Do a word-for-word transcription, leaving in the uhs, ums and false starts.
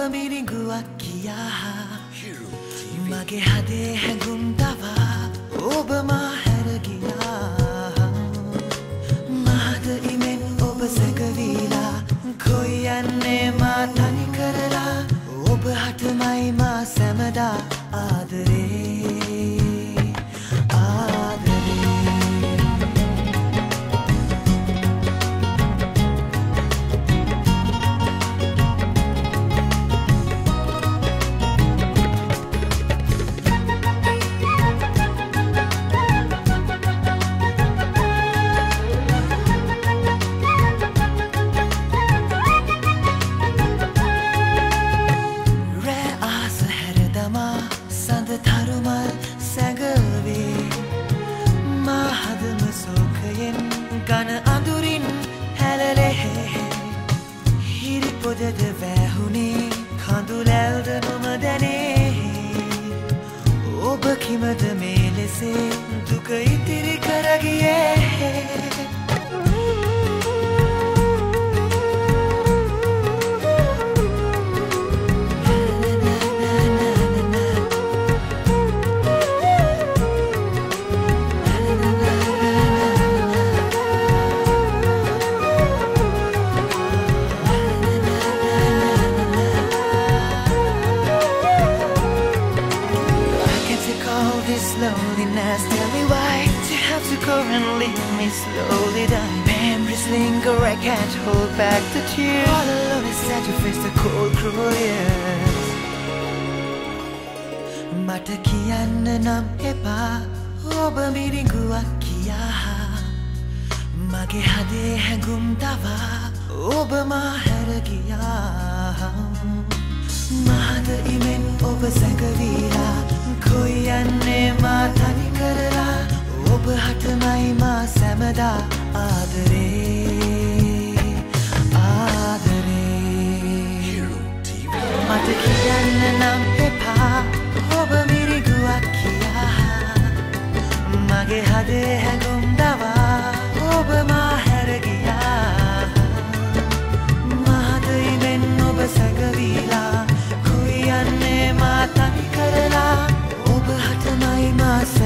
මිරිඟුවක් කියා මගේ හදේ හැඟුම් තවා ඔබ මා හැර ගියා මහද ඉමෙන් ඔබ සැකවීලා කොයි යන්නේ මා තනි කරලා ඔබ හටමයි මා සැමදා ආදරේ සඳ තරුමල් සැඟවේ මා හදම සෝකයෙන් ගන අඳුරින් හැලලෙහෙ හිරි පොදද වැහුණේ කඳුලැල්ද නොම දැනේ ඔබ කිමද මේ ලෙසේ දුක ඉතිරි කරගියේ This loneliness, tell me why you have to go and leave me slowly dying. Memories linger, I can't hold back the tears. All alone is sad to face the cold, cruel years. මට කියන්න නම් එපා ඔබ මිරිඟුවක් කියා මගේ හදේ හැඟුම් තවා ඔබ මා හැර ගියා මහද ඉමෙන් ඔබ සැඟවීලා කොයි යන්නේ මා තනි කරලා ඔබ හටමයි මා සැමදා ආදරේ ආදරේ මට කියන්න නම් එපා ඔබ මිරිඟුවක් කියා මගේ හදේ හැඟුම් දවා ඔබ මා හැර ගියා මහද ඉමෙන් ඔබ සැඟවීලා කොයි යන්නේ මා තනි කරලා ඔබ හටමයි මා